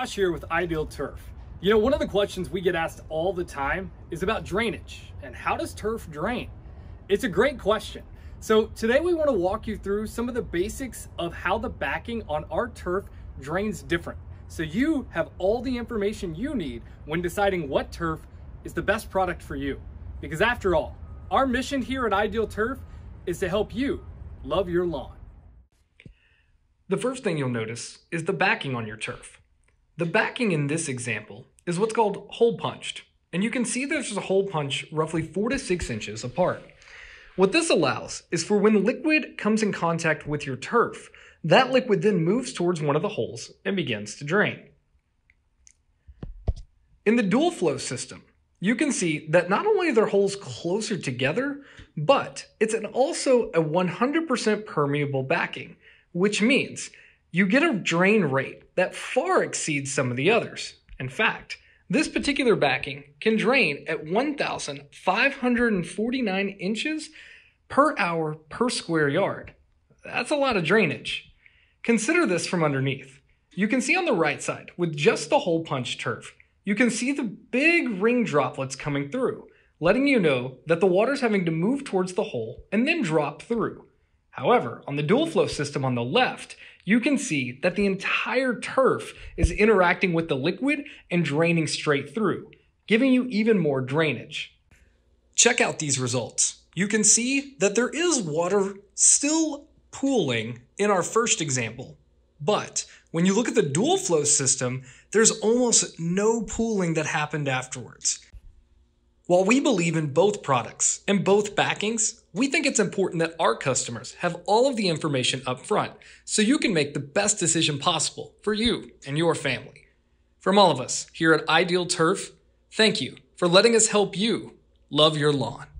Josh here with Ideal Turf. You know, one of the questions we get asked all the time is about drainage and how does turf drain? It's a great question. So today we want to walk you through some of the basics of how the backing on our turf drains different. So you have all the information you need when deciding what turf is the best product for you. Because after all, our mission here at Ideal Turf is to help you love your lawn. The first thing you'll notice is the backing on your turf. The backing in this example is what's called hole punched, and you can see there's a hole punch roughly 4 to 6 inches apart. What this allows is for when liquid comes in contact with your turf, that liquid then moves towards one of the holes and begins to drain. In the dual flow system, you can see that not only are their holes closer together, but it's also a 100% permeable backing, which means you get a drain rate that far exceeds some of the others. In fact, this particular backing can drain at 1,549 inches per hour per square yard. That's a lot of drainage. Consider this from underneath. You can see on the right side, with just the hole punch turf, you can see the big ring droplets coming through, letting you know that the water's having to move towards the hole and then drop through. However, on the dual flow system on the left, you can see that the entire turf is interacting with the liquid and draining straight through, giving you even more drainage. Check out these results. You can see that there is water still pooling in our first example, but when you look at the dual flow system, there's almost no pooling that happened afterwards. While we believe in both products and both backings, we think it's important that our customers have all of the information up front so you can make the best decision possible for you and your family. From all of us here at Ideal Turf, thank you for letting us help you love your lawn.